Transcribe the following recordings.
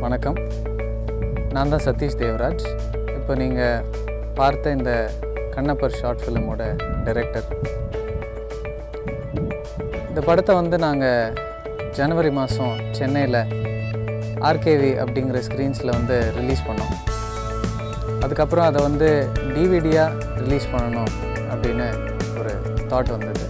வணக்கம். நான் தான் சதீஷ் தேவராஜ். இப்போ நீங்கள் பார்த்த இந்த கண்ணப்பர் ஷார்ட் ஃபிலிமோட டைரக்டர். இந்த படத்தை வந்து நாங்கள் ஜனவரி மாதம் சென்னையில் ஆர்கேவி அப்படிங்கிற ஸ்க்ரீன்ஸில் வந்து ரிலீஸ் பண்ணோம். அதுக்கப்புறம் அதை வந்து டிவிடியாக ரிலீஸ் பண்ணணும் அப்படின்னு ஒரு தாட் வந்தது.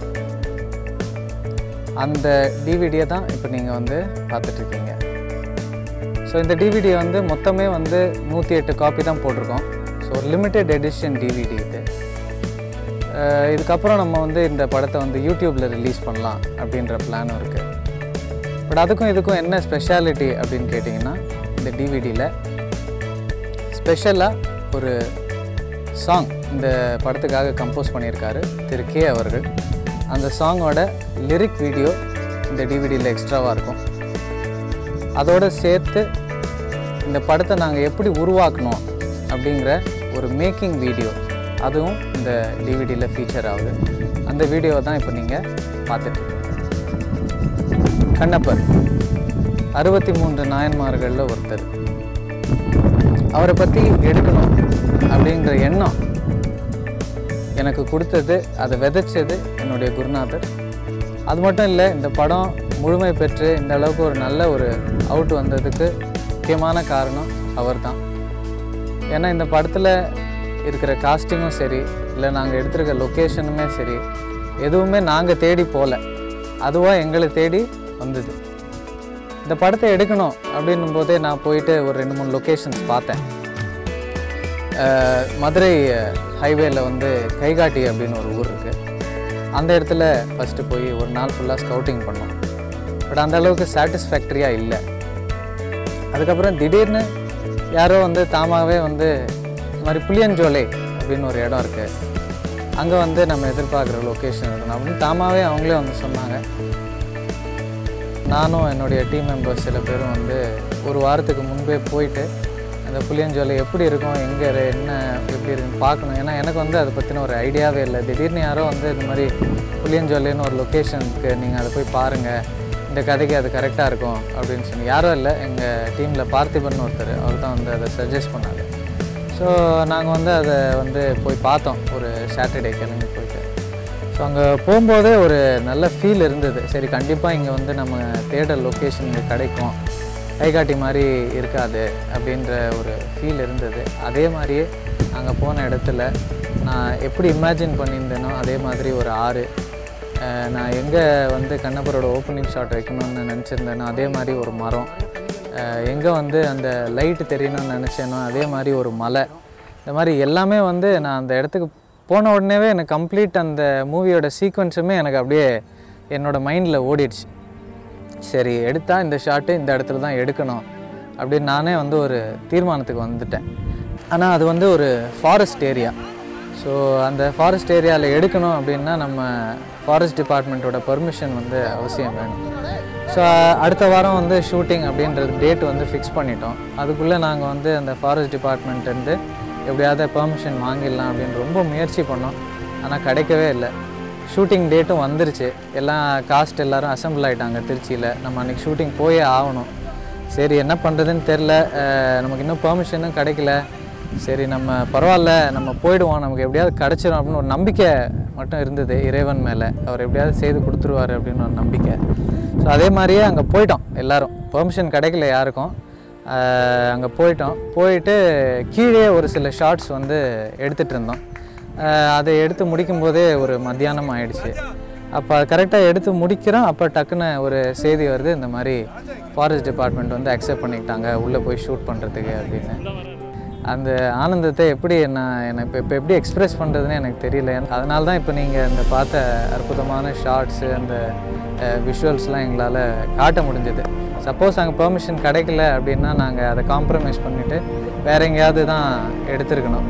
அந்த டிவிடியை தான் இப்போ நீங்கள் வந்து பார்த்துட்ருக்கீங்க. ஸோ இந்த டிவிடியை வந்து மொத்தமே வந்து 108 காப்பி தான் போட்டிருக்கோம். ஸோ ஒரு லிமிட்டெட் எடிஷன் டிவிடி இது. இதுக்கப்புறம் நம்ம வந்து இந்த படத்தை வந்து யூடியூப்பில் ரிலீஸ் பண்ணலாம் அப்படின்ற பிளானும் இருக்குது. பட் அதுக்கும் இதுக்கும் என்ன ஸ்பெஷாலிட்டி அப்படின்னு கேட்டிங்கன்னா, இந்த டிவிடியில் ஸ்பெஷலாக ஒரு சாங் இந்த படத்துக்காக கம்போஸ் பண்ணியிருக்காரு திரு கே அவர்கள். அந்த சாங்கோட லிரிக் வீடியோ இந்த டிவிடியில் எக்ஸ்ட்ராவாக இருக்கும். அதோடு சேர்த்து இந்த படத்தை நாங்கள் எப்படி உருவாக்கணும் அப்படிங்கிற ஒரு மேக்கிங் வீடியோ அதுவும் இந்த டிவிடியில் ஃபீச்சர் ஆகுது. அந்த வீடியோவை தான் இப்போ நீங்கள் பார்த்துட்ருக்கீங்க. கண்ணப்பர் 63 நாயன்மார்களில் ஒருத்தர். அவரை பற்றி எடுக்கணும் அப்படிங்கிற எண்ணம் எனக்கு கொடுத்தது, அதை விதைச்சது என்னுடைய குருநாதர். அது மட்டும் இல்லை, இந்த படம் முழுமை பெற்று இந்த அளவுக்கு ஒரு நல்ல ஒரு அவுட் வந்ததுக்கு முக்கியமான காரணம் அவர் தான். ஏன்னா இந்த படத்தில் இருக்கிற காஸ்டிங்கும் சரி, இல்லை நாங்கள் எடுத்துருக்க லொக்கேஷனுமே சரி, எதுவுமே நாங்கள் தேடி போகல, அதுவாக எங்களை தேடி வந்தது. இந்த படத்தை எடுக்கணும் அப்படின்னும் போதே நான் போயிட்டு ஒரு 2-3 லொக்கேஷன்ஸ் பார்த்தேன். மதுரை ஹைவேல வந்து கைகாட்டி அப்படின்னு ஒரு ஊர் இருக்குது. அந்த இடத்துல ஃபஸ்ட்டு போய் ஒரு நாள் ஃபுல்லாக ஸ்கவுட்டிங் பண்ணோம். பட் அந்த அளவுக்கு சாட்டிஸ்ஃபேக்டரியாக இல்லை. அதுக்கப்புறம் திடீர்னு யாரோ வந்து தாமாகவே வந்து இந்த மாதிரி புளியஞ்சோலை அப்படின்னு ஒரு இடம் இருக்குது, அங்கே வந்து நம்ம எதிர்பார்க்குற லொக்கேஷன் இருக்கணும் அப்படின்னு தாமாகவே அவங்களே வந்து சொன்னாங்க. நானும் என்னுடைய டீம் மெம்பர்ஸ் சில பேரும் வந்து ஒரு வாரத்துக்கு முன்பே போயிட்டு அந்த புளியஞ்சோலை எப்படி இருக்கும், எங்கே என்ன எப்படி இருக்குன்னு பார்க்கணும். ஏன்னா எனக்கு வந்து அதை பற்றின ஒரு ஐடியாவே இல்லை. திடீர்னு யாரோ வந்து இந்த மாதிரி புளியஞ்சோலைன்னு ஒரு லொக்கேஷனுக்கு நீங்கள் அதை போய் பாருங்கள், இந்த கதைக்கு அது கரெக்டாக இருக்கும் அப்படின்னு சொல்லி யாரும் இல்லை. எங்கள் டீமில் பார்த்திபன் ஒருத்தர், அவர் தான் வந்து அதை சஜஸ்ட் பண்ணார். ஸோ நாங்கள் வந்து அதை வந்து போய் பார்த்தோம் ஒரு சாட்டர்டே கிளம்பி போயிட்டு. ஸோ அங்கே போகும்போதே ஒரு நல்ல ஃபீல் இருந்தது. சரி, கண்டிப்பாக இங்கே வந்து நம்ம தேடல் லொக்கேஷன் இங்கே கிடைக்கும், கைகாட்டி மாதிரி இருக்காது அப்படின்ற ஒரு ஃபீல் இருந்தது. அதே மாதிரியே அங்கே போன இடத்துல நான் எப்படி இமேஜின் பண்ணியிருந்தேனோ அதே மாதிரி ஒரு ஆறு, நான் எங்கே வந்து கண்ணப்பரோட ஓப்பனிங் ஷாட் வைக்கணும்னு நினச்சிருந்தேனோ அதே மாதிரி ஒரு மரம், எங்கே வந்து அந்த லைட்டு தெரியணும்னு நினச்சேனோ அதே மாதிரி ஒரு மலை, இந்த மாதிரி எல்லாமே வந்து நான் அந்த இடத்துக்கு போன உடனேவே எனக்கு கம்ப்ளீட் அந்த மூவியோட சீக்வன்ஸுமே எனக்கு அப்படியே என்னோடய மைண்டில் ஓடிடுச்சு. சரி, எடுத்தால் இந்த ஷாட்டு இந்த இடத்துல தான் எடுக்கணும் அப்படின்னு நானே வந்து ஒரு தீர்மானத்துக்கு வந்துட்டேன். ஆனால் அது வந்து ஒரு ஃபாரஸ்ட் ஏரியா. ஸோ அந்த ஃபாரஸ்ட் ஏரியாவில் எடுக்கணும் அப்படின்னா நம்ம ஃபாரஸ்ட் டிபார்ட்மெண்ட்டோட பர்மிஷன் வந்து அவசியம் வேணும். ஸோ அடுத்த வாரம் வந்து ஷூட்டிங் அப்படின்றது டேட் வந்து ஃபிக்ஸ் பண்ணிட்டோம். அதுக்குள்ளே நாங்கள் வந்து அந்த ஃபாரஸ்ட் டிபார்ட்மெண்ட்லேருந்து எப்படியாவது பெர்மிஷன் வாங்கிடலாம் அப்படின்னு ரொம்ப முயற்சி பண்ணோம். ஆனால் கிடைக்கவே இல்லை. ஷூட்டிங் டேட்டும் வந்துருச்சு. எல்லாம் காஸ்ட் எல்லோரும் அசம்பிள் ஆகிட்டாங்க திருச்சியில். நம்ம அன்றைக்கி ஷூட்டிங் போயே ஆகணும். சரி, என்ன பண்ணுறதுன்னு தெரில, நமக்கு இன்னும் பெர்மிஷனும் கிடைக்கல. சரி, நம்ம பரவாயில்ல, நம்ம போயிடுவோம், நமக்கு எப்படியாவது கிடச்சிரும் அப்படின்னு ஒரு நம்பிக்கை மட்டும் இருந்தது இறைவன் மேலே. அவர் எப்படியாவது செய்து கொடுத்துருவார் அப்படின்னு ஒரு நம்பிக்கை. ஸோ அதே மாதிரியே அங்கே போயிட்டோம் எல்லோரும். பெர்மிஷன் கிடைக்கல யாருக்கும். அங்கே போயிட்டு கீழே ஒரு சில ஷார்ட்ஸ் வந்து எடுத்துகிட்டு இருந்தோம். அதை எடுத்து முடிக்கும்போதே ஒரு மத்தியானம் ஆகிடுச்சு. அப்போ கரெக்டாக எடுத்து முடிக்கிறோம். அப்போ டக்குன்னு ஒரு செய்தி வருது, இந்த மாதிரி ஃபாரஸ்ட் டிபார்ட்மெண்ட் வந்து அக்செப்ட் பண்ணிக்கிட்டாங்க உள்ளே போய் ஷூட் பண்ணுறதுக்கு அப்படின்னு. அந்த ஆனந்தத்தை எப்படி என்னை இப்போ எப்படி எக்ஸ்ப்ரெஸ் பண்ணுறதுன்னு எனக்கு தெரியல. அதனால தான் இப்போ நீங்கள் இந்த பார்த்த அற்புதமான ஷார்ட்ஸு, அந்த விஷுவல்ஸ்லாம் எங்களால் காட்ட முடிஞ்சது. சப்போஸ் அங்கே பெர்மிஷன் கிடைக்கல அப்படின்னா நாங்கள் அதை காம்ப்ரமைஸ் பண்ணிவிட்டு வேறு எங்கேயாவது தான் எடுத்துருக்கணும்.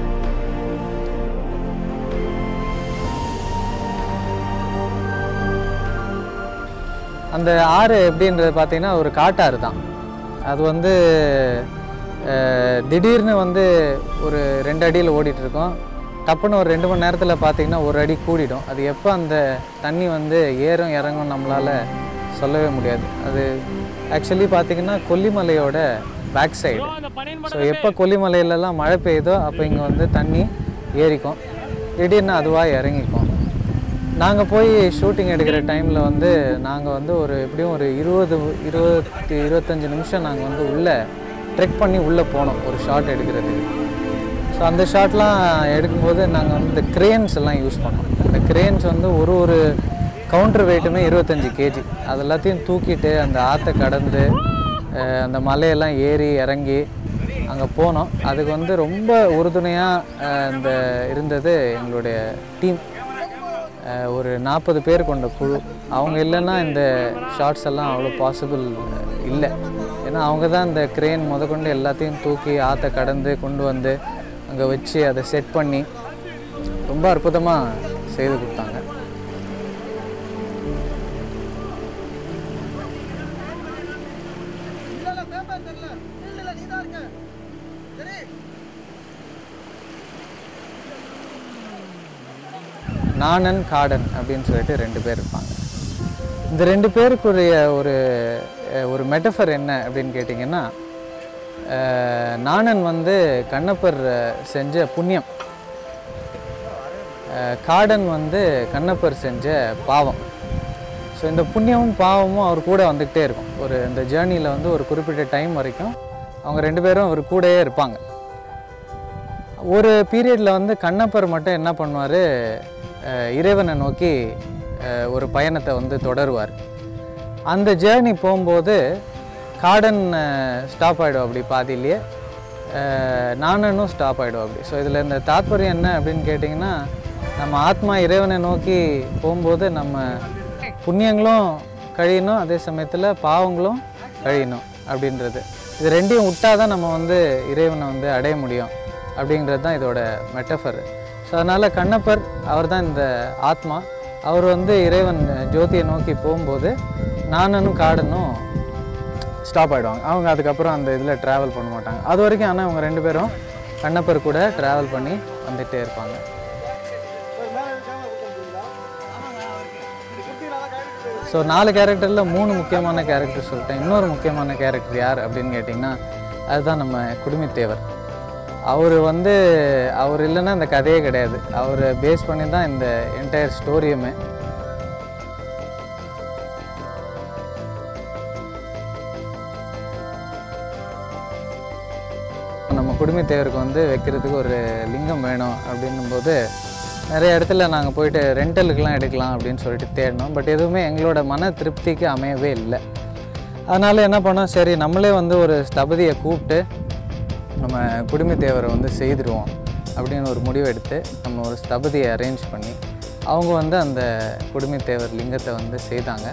அந்த ஆறு எப்படின்றது பார்த்திங்கன்னா ஒரு காட்டாறு தான். அது வந்து திடீர்னு வந்து ஒரு 2 அடியில் ஓடிட்டுருக்கோம். டப்புன்னு ஒரு 2 மணி நேரத்தில் பார்த்திங்கன்னா 1 அடி கூடிடும். அது எப்போ அந்த தண்ணி வந்து ஏறும் இறங்கும் நம்மளால் சொல்லவே முடியாது. அது ஆக்சுவலி பார்த்திங்கன்னா கொல்லிமலையோட பேக் சைடு. ஸோ எப்போ கொல்லிமலையிலலாம் மழை பெய்யுதோ அப்போ இங்கே வந்து தண்ணி ஏறிக்கும், திடீர்னு அதுவாக இறங்கிக்கும். நாங்கள் போய் ஷூட்டிங் எடுக்கிற டைமில் வந்து நாங்கள் வந்து ஒரு எப்படியும் ஒரு 20-25 நிமிஷம் நாங்கள் வந்து உள்ளே ட்ரெக் பண்ணி உள்ளே போனோம் ஒரு ஷாட் எடுக்கிறதுக்கு. ஸோ அந்த ஷாட்லாம் எடுக்கும்போது நாங்கள் வந்து இந்த க்ரேன்ஸ் எல்லாம் யூஸ் பண்ணோம். இந்த க்ரேன்ஸ் வந்து ஒரு கவுண்டர் வெயிட்டுமே 25 கேஜி. அது எல்லாத்தையும் தூக்கிட்டு அந்த ஆற்றை கடந்து அந்த மலையெல்லாம் ஏறி இறங்கி அங்கே போனோம். அதுக்கு வந்து ரொம்ப உறுதுணையாக இந்த இருந்தது எங்களுடைய டீம். ஒரு 40 பேர் கொண்ட குழு. அவங்க இல்லைன்னா இந்த ஷார்ட்ஸ் எல்லாம் அவ்வளோ பாசிபிள் இல்லை. ஏன்னா அவங்க தான் இந்த க்ரேன் முதற்கொண்டு எல்லாத்தையும் தூக்கி ஆற்றை கடந்து கொண்டு வந்து அங்கே வச்சு அதை செட் பண்ணி ரொம்ப அற்புதமாக செய்து கொடுத்தாங்க. நாணன் காடன் அப்படின்னு சொல்லிட்டு 2 பேர் இருப்பாங்க. இந்த 2 பேருக்குரிய ஒரு மெட்டஃபர் என்ன அப்படின்னு கேட்டிங்கன்னா, நாணன் வந்து கண்ணப்பர் செஞ்ச புண்ணியம், காடன் வந்து கண்ணப்பர் செஞ்ச பாவம். ஸோ இந்த புண்ணியமும் பாவமும் அவர் கூட வந்துக்கிட்டே இருக்கும். இந்த ஜேர்னியில் வந்து ஒரு குறிப்பிட்ட டைம் வரைக்கும் அவங்க 2 பேரும் அவர் கூடயே இருப்பாங்க. ஒரு பீரியடில் வந்து கண்ணப்பர் மட்டும் என்ன பண்ணுவார், இறைவனை நோக்கி ஒரு பயணத்தை வந்து தொடருவார். அந்த ஜேர்னி போகும்போது காடன் ஸ்டாப் ஆகிடும் அப்படி பாதியிலேயே, நாணனும் ஸ்டாப் ஆகிடும் அப்படி. ஸோ இதில் இந்த தாத்பரியம் என்ன அப்படின்னு கேட்டிங்கன்னா, நம்ம ஆத்மா இறைவனை நோக்கி போகும்போது நம்ம புண்ணியங்களும் கழியணும், அதே சமயத்தில் பாவங்களும் கழியணும் அப்படின்றது. இது ரெண்டையும் விட்டால் தான் நம்ம வந்து இறைவனை வந்து அடைய முடியும் அப்படிங்கிறது தான் இதோட மெட்டஃபர். ஸோ அதனால் கண்ணப்பர் அவர் தான் இந்த ஆத்மா. அவர் வந்து இறைவன் ஜோதியை நோக்கி போகும்போது நாணனும் காடனும் ஸ்டாப் ஆகிடுவாங்க. அவங்க அதுக்கப்புறம் அந்த இதில் ட்ராவல் பண்ண மாட்டாங்க அது வரைக்கும். ஆனால் அவங்க 2 பேரும் கண்ணப்பர் கூட ட்ராவல் பண்ணி வந்துகிட்டே இருப்பாங்க. ஸோ 4 கேரக்டரில் 3 முக்கியமான கேரக்டர் சொல்லிட்டேன். இன்னொரு முக்கியமான கேரக்டர் யார் அப்படின்னு கேட்டிங்கன்னா, அதுதான் நம்ம குடுமித்தேவர். அவர் இல்லைன்னா இந்த கதையே கிடையாது. அவர் பேஸ் பண்ணி தான் இந்த என்டையர் ஸ்டோரியுமே. நம்ம குடுமித்தேவருக்கு வந்து வைக்கிறதுக்கு ஒரு லிங்கம் வேணும் அப்படின்னும்போது நிறைய இடத்துல நாங்கள் போயிட்டு ரெண்டலுக்கெலாம் எடுக்கலாம் அப்படின்னு சொல்லிட்டு தேடினோம். பட் எதுவுமே எங்களோட மன திருப்திக்கு அமையவே இல்லை. அதனால் என்ன பண்ணோம், சரி நம்மளே வந்து ஒரு ஸ்தபதியை கூப்பிட்டு நம்ம குடுமித்தேவரை வந்து செய்திருவோம் அப்படின்னு ஒரு முடிவு எடுத்து நம்ம ஒரு ஸ்தபதியை அரேஞ்ச் பண்ணி அவங்க வந்து அந்த குடுமித்தேவர் லிங்கத்தை வந்து செய்தாங்க.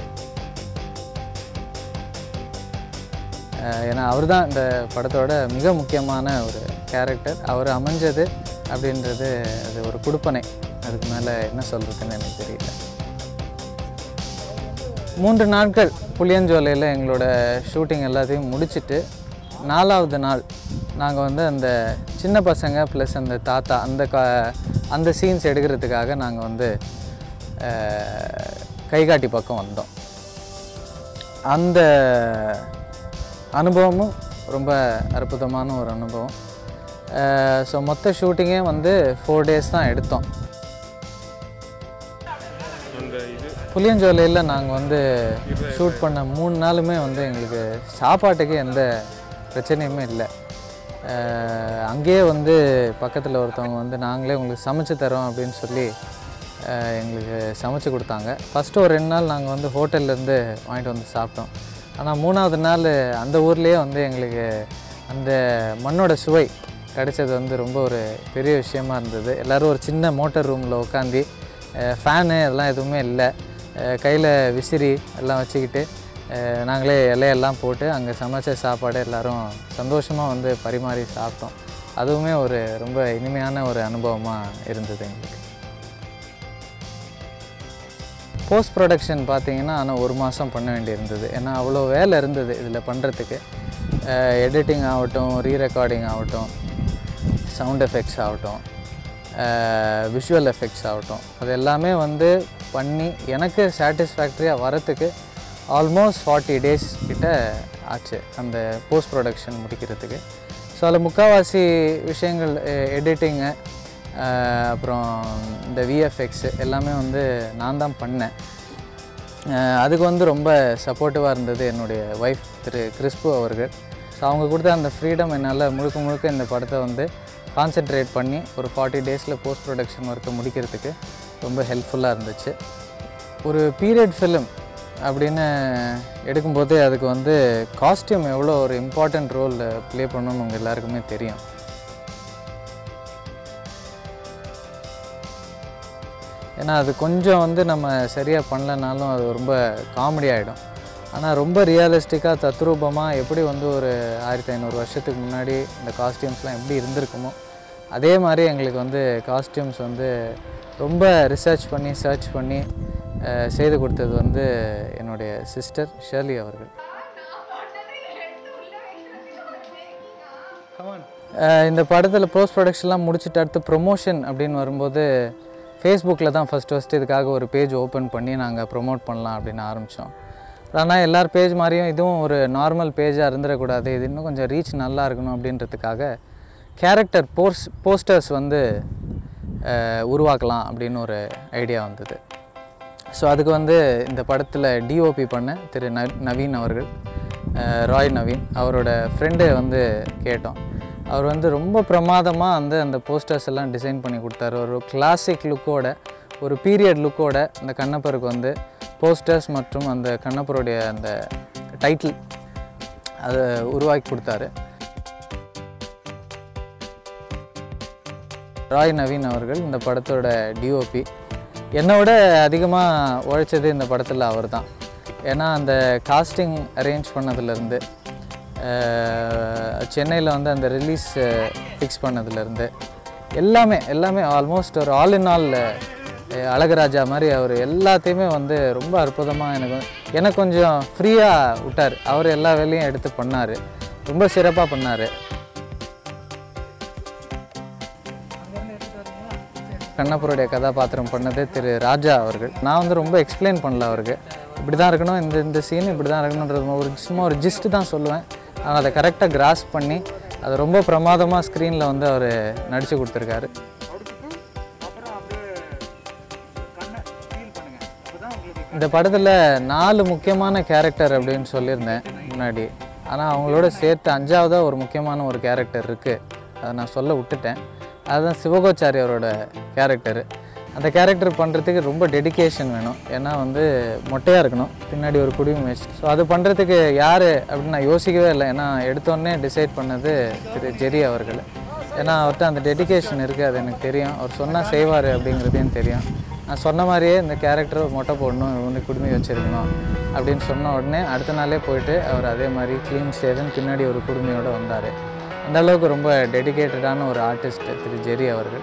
ஏன்னா அவர் தான் இந்த படத்தோட மிக முக்கியமான ஒரு கேரக்டர். அவர் அமைஞ்சது அப்படின்றது அது ஒரு கொடுப்பனை. அதுக்கு மேலே என்ன சொல்கிறதுன்னு எனக்கு தெரியல. 3 நாட்கள் புளியஞ்சோலையில் எங்களோட ஷூட்டிங் எல்லாத்தையும் முடிச்சுட்டு 4வது நாள் நாங்கள் வந்து அந்த சின்ன பசங்க ப்ளஸ் அந்த தாத்தா அந்த சீன்ஸ் எடுக்கிறதுக்காக நாங்கள் வந்து கைகாட்டி பக்கம் வந்தோம். அந்த அனுபவமும் ரொம்ப அற்புதமான ஒரு அனுபவம். ஸோ மொத்த ஷூட்டிங்கே வந்து 4 days தான் எடுத்தோம். புளியஞ்சோலையில் நாங்கள் வந்து ஷூட் பண்ண 3 நாளுமே வந்து எங்களுக்கு சாப்பாட்டுக்கு எந்த பிரச்சனையுமே இல்லை. அங்கேயே வந்து பக்கத்தில் ஒருத்தவங்க வந்து நாங்களே உங்களுக்கு சமைச்சு தரோம் அப்படின்னு சொல்லி எங்களுக்கு சமைச்சு கொடுத்தாங்க. ஃபஸ்ட்டு ஒரு 2 நாள் நாங்கள் வந்து ஹோட்டல்லேருந்து வாங்கிட்டு வந்து சாப்பிட்டோம். ஆனால் 3வது நாள் அந்த ஊர்லேயே வந்து எங்களுக்கு அந்த மண்ணோட சுவை கிடைச்சது வந்து ரொம்ப ஒரு பெரிய விஷயமா இருந்தது. எல்லோரும் ஒரு சின்ன மோட்டர் ரூமில் உட்காந்து ஃபேனு அதெல்லாம் எதுவுமே இல்லை, கையில் விசிறி எல்லாம் வச்சுக்கிட்டு நாங்களே இலையெல்லாம் போட்டு அங்கே சமைச்ச சாப்பாடு எல்லோரும் சந்தோஷமாக வந்து பரிமாறி சாப்பிட்டோம். அதுவுமே ஒரு ரொம்ப இனிமையான ஒரு அனுபவமாக இருந்தது எங்களுக்கு. போஸ்ட் ப்ரொடக்ஷன் பார்த்திங்கன்னா ஆனால் 1 மாதம் பண்ண வேண்டியிருந்தது. ஏன்னா அவ்வளோ வேலை இருந்தது இதில் பண்ணுறதுக்கு. எடிட்டிங் ஆகட்டும், ரீரெக்கார்டிங் ஆகட்டும், சவுண்ட் எஃபெக்ட்ஸ் ஆகட்டும், விஷுவல் எஃபெக்ட்ஸ் ஆகட்டும், அது எல்லாமே வந்து பண்ணி எனக்கு சாட்டிஸ்ஃபேக்டரியாக வரத்துக்கு ஆல்மோஸ்ட் 40 days கிட்ட ஆச்சு அந்த போஸ்ட் ப்ரொடக்ஷன் முடிக்கிறதுக்கு. ஸோ அதில் முக்கால்வாசி விஷயங்கள் எடிட்டிங்கு, அப்புறம் இந்த விஎஃப்எக்ஸ் எல்லாமே வந்து நான் தான் பண்ணேன். அதுக்கு வந்து ரொம்ப சப்போர்ட்டிவாக இருந்தது என்னுடைய ஒய்ஃப் திரு கிறிஸ்பு அவர்கள். ஸோ அவங்க கொடுத்த அந்த ஃப்ரீடம் என்னால் முழுக்க முழுக்க இந்த படத்தை வந்து கான்சென்ட்ரேட் பண்ணி ஒரு 40 daysல போஸ்ட் ப்ரொடக்ஷன் ஒர்க்கை முடிக்கிறதுக்கு ரொம்ப ஹெல்ப்ஃபுல்லாக இருந்துச்சு. ஒரு பீரியட் ஃபிலிம் அப்படின்னு எடுக்கும்போது அதுக்கு வந்து காஸ்டியூம் எவ்வளோ ஒரு இம்பார்ட்டண்ட் ரோல் ப்ளே பண்ணணும்னு உங்கள் எல்லாருக்குமே தெரியும். ஏன்னா அது கொஞ்சம் வந்து நம்ம சரியாக பண்ணலனாலும் அது ரொம்ப காமெடி ஆகிடும். ஆனால் ரொம்ப ரியலிஸ்டிக்காக தத்ரூபமாக எப்படி வந்து ஒரு 1500 வருஷத்துக்கு முன்னாடி இந்த காஸ்டியூம்ஸ்லாம் எப்படி இருந்திருக்குமோ அதே மாதிரி எங்களுக்கு வந்து காஸ்டியூம்ஸ் வந்து ரொம்ப சர்ச் பண்ணி செய்து கொடுத்தது வந்து என்னுடைய சிஸ்டர் ஷர்லி அவர்கள். இந்த படத்தில் போஸ்ட் ப்ரொடக்ஷன்லாம் முடிச்சுட்டு அடுத்து ப்ரொமோஷன் அப்படின்னு வரும்போது ஃபேஸ்புக்கில் தான் ஃபஸ்ட்டு இதுக்காக ஒரு பேஜ் ஓப்பன் பண்ணி நாங்கள் ப்ரொமோட் பண்ணலாம் அப்படின்னு ஆரம்பித்தோம். ஆனால் எல்லார் பேஜ் மாதிரியும் இதுவும் ஒரு நார்மல் பேஜாக இருந்துடக்கூடாது, இது இன்னும் கொஞ்சம் ரீச் நல்லா இருக்கணும் அப்படின்றதுக்காக கேரக்டர் போஸ்டர்ஸ் வந்து உருவாக்கலாம் அப்படின்னு ஒரு ஐடியா வந்தது. ஸோ அதுக்கு வந்து இந்த படத்தில் டிஓபி பண்ண திரு நவீன் அவர்கள், ராய் நவீன் அவரோட ஃப்ரெண்டு வந்து கேட்டோம். அவர் வந்து ரொம்ப பிரமாதமாக அந்த போஸ்டர்ஸ் எல்லாம் டிசைன் பண்ணி கொடுத்தாரு. ஒரு கிளாசிக் லுக்கோட, ஒரு பீரியட் லுக்கோட அந்த கண்ணப்பருக்கு வந்து போஸ்டர்ஸ் மற்றும் அந்த கண்ணப்பருடைய அந்த டைட்டில் அதை உருவாக்கி கொடுத்தாரு. ராய் நவீன் அவர்கள் இந்த படத்தோட டிஓபி. என்னை விட அதிகமாக உழைச்சது இந்த படத்தில் அவர் தான். ஏன்னா அந்த காஸ்டிங் அரேஞ்ச் பண்ணதுலேருந்து, சென்னையில் வந்து அந்த ரிலீஸ் ஃபிக்ஸ் பண்ணதுலேருந்து எல்லாமே ஆல்மோஸ்ட் ஒரு ஆல் இன் ஆல் அழகராஜா மாதிரி அவர் எல்லாத்தையுமே வந்து ரொம்ப அற்புதமாக எனக்கு கொஞ்சம் ஃப்ரீயாக விட்டார். அவர் எல்லா வேலையும் எடுத்து பண்ணார், ரொம்ப சிறப்பாக பண்ணார். கண்ணப்பருடைய கதாபாத்திரம் பண்ணது திரு ராஜா அவர்கள். நான் வந்து ரொம்ப எக்ஸ்பிளைன் பண்ணல அவருக்கு, இப்படி தான் இருக்கணும், இந்த சீன் இப்படி தான் இருக்கணுன்றது சும்மா ஒரு ஜிஸ்ட்டு தான் சொல்லுவேன். ஆனால் அதை கரெக்டாக கிராஸ் பண்ணி அதை ரொம்ப பிரமாதமாக ஸ்க்ரீனில் வந்து அவர் நடித்து கொடுத்துருக்காரு. இந்த படத்தில் 4 முக்கியமான கேரக்டர் அப்படின்னு சொல்லியிருந்தேன் முன்னாடி. ஆனால் அவங்களோட சேர்த்து 5ஆவதாக ஒரு முக்கியமான ஒரு கேரக்டர் இருக்குது, அதை நான் சொல்ல விட்டுட்டேன். அதுதான் சிவகோச்சாரி அவரோட கேரக்டரு. அந்த கேரக்டர் பண்ணுறதுக்கு ரொம்ப டெடிக்கேஷன் வேணும். ஏன்னா வந்து மொட்டையாக இருக்கணும், பின்னாடி ஒரு குடிமை வச்சு. ஸோ அது பண்ணுறதுக்கு யார் அப்படின்னு நான் யோசிக்கவே இல்லை. ஏன்னா எடுத்தோடனே டிசைட் பண்ணது திரு ஜெரி அவர்கள். ஏன்னா அவர்கிட்ட அந்த டெடிக்கேஷன் இருக்குது, அது எனக்கு தெரியும். அவர் சொன்னால் செய்வார் அப்படிங்கிறதையும் தெரியும். நான் சொன்ன மாதிரியே இந்த கேரக்டர் மொட்டை போடணும், வந்து குடுமி வச்சுருக்கணும் அப்படின்னு சொன்ன உடனே அடுத்த நாளே போயிட்டு அவர் அதே மாதிரி க்ளீன் ஷேவன் பின்னாடி ஒரு குடுமையோடு வந்தார். அந்த அளவுக்கு ரொம்ப டெடிக்கேட்டடான ஒரு ஆர்டிஸ்ட் திரு ஜெரி அவர்கள்.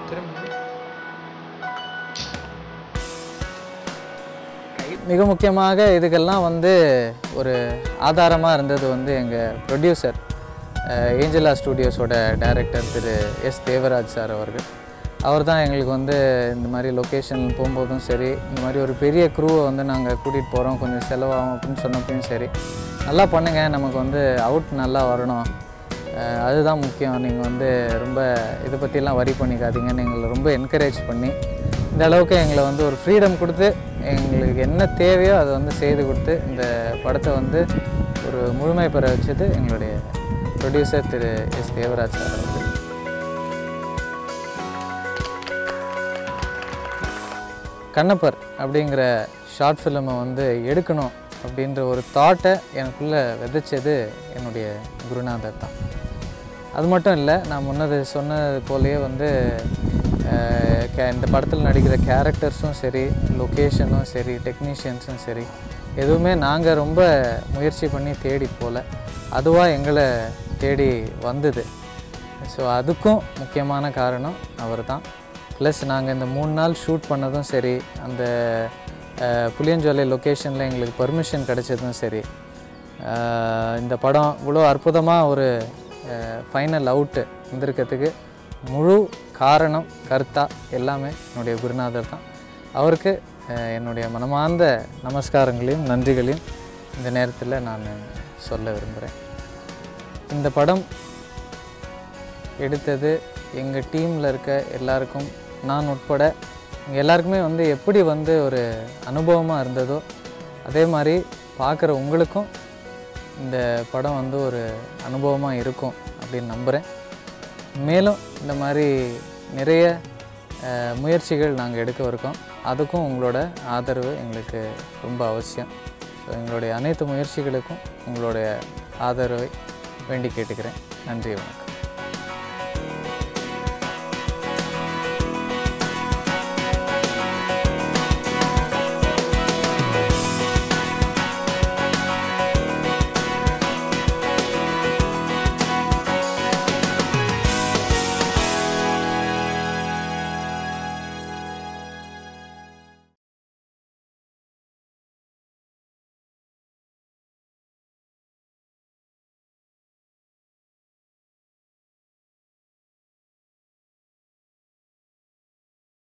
மிக முக்கியமாக இதுக்கெல்லாம் வந்து ஒரு ஆதாரமாக இருந்தது வந்து எங்கள் ப்ரொடியூசர், ஏஞ்சலா ஸ்டூடியோஸோட director Thiru S Devaraj sir அவர்கள். அவர் தான் எங்களுக்கு வந்து இந்த மாதிரி லொக்கேஷன் போகும்போதும் சரி, இந்த மாதிரி ஒரு பெரிய க்ரூவை வந்து நாங்கள் கூட்டிகிட்டு போகிறோம், கொஞ்சம் செலவாகும் அப்படின்னு சொன்னப்பையும் சரி, நல்லா பண்ணுங்கள், நமக்கு வந்து அவுட் நல்லா வரணும், அதுதான் முக்கியம், நீங்கள் வந்து ரொம்ப இதை பற்றிலாம் வரி பண்ணிக்காதீங்கன்னு எங்களை ரொம்ப என்கரேஜ் பண்ணி இந்த அளவுக்கு எங்களை வந்து ஒரு ஃப்ரீடம் கொடுத்து எங்களுக்கு என்ன தேவையோ அதை வந்து செய்து கொடுத்து இந்த படத்தை வந்து ஒரு முழுமை பெற வச்சது எங்களுடைய producer Thiru S Devaraj sir அவர்கள். கண்ணப்பர் அப்படிங்கிற ஷார்ட் ஃபிலிமை வந்து எடுக்கணும் அப்படின்ற ஒரு தாட்டை எனக்குள்ளே விதைச்சது என்னுடைய குருநாதர் தான். அது மட்டும் இல்லை, நான் முன்னது சொன்னது போலேயே வந்து இந்த படத்தில் நடிக்கிற கேரக்டர்ஸும் சரி, லொக்கேஷனும் சரி, டெக்னீஷியன்ஸும் சரி, எதுவுமே நாங்கள் ரொம்ப முயற்சி பண்ணி தேடி போகல, அதுவாக எங்களை தேடி வந்தது. ஸோ அதுக்கும் முக்கியமான காரணம் அவர் தான். ப்ளஸ் நாங்கள் இந்த 3 நாள் ஷூட் பண்ணதும் சரி, அந்த புளியஞ்சோலை லொக்கேஷனில் எங்களுக்கு பர்மிஷன் கிடைச்சதும் சரி, இந்த படம் இவ்வளோ அற்புதமாக ஒரு ஃபைனல் அவுட்டு வந்திருக்கிறதுக்கு முழு காரணம், கர்த்தா எல்லாமே என்னுடைய குருநாதர் தான். அவருக்கு என்னுடைய மனமார்ந்த நமஸ்காரங்களையும் நன்றிகளையும் இந்த நேரத்தில் நான் சொல்ல விரும்புகிறேன். இந்த படம் எடுத்தது எங்கள் டீமில் இருக்க எல்லாருக்கும், நான் உட்பட இங்கே எல்லாருக்குமே வந்து எப்படி வந்து ஒரு அனுபவமாக இருந்ததோ அதே மாதிரி பார்க்குற உங்களுக்கும் இந்த படம் வந்து ஒரு அனுபவமாக இருக்கும் அப்படின்னு நம்புகிறேன். மேலும் இந்த மாதிரி நிறைய முயற்சிகள் நாங்கள் எடுக்க இருக்கோம். அதுக்கும் உங்களோட ஆதரவு எங்களுக்கு ரொம்ப அவசியம். ஸோ எங்களுடைய அனைத்து முயற்சிகளுக்கும் உங்களுடைய ஆதரவை வேண்டி கேட்டுக்கிறேன். நன்றி, வணக்கம்.